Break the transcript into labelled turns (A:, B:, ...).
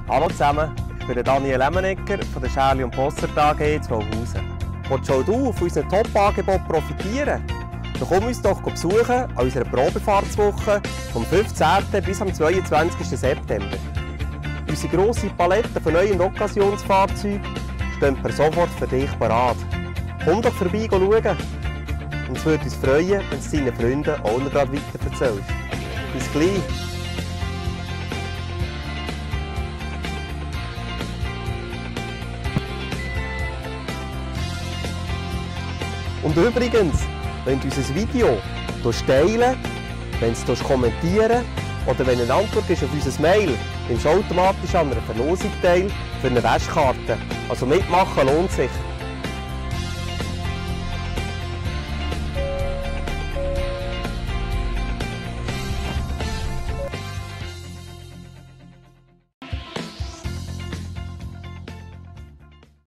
A: Hallo zusammen, ich bin Daniel Lemmenegger von der Schärli und Bossert AG in Zwölfhausen. Willst auch du von unseren Top-Angeboten profitieren? Dann komm uns doch besuchen an unserer Probefahrtswoche vom 15. bis am 22. September. Unsere grosse Palette von neuen Occasionsfahrzeugen stehen per sofort für dich parat. Komm doch vorbei schauen. Und es würde uns freuen, wenn du es deinen Freunden auch noch weiter erzählst. Bis gleich! Und übrigens, wenn du unser Video teilen, wenn du es kommentieren oder wenn eine Antwort ist auf unser Mail, nimmst du automatisch an einer Verlosung teil für eine Wäschkarte. Also mitmachen lohnt sich.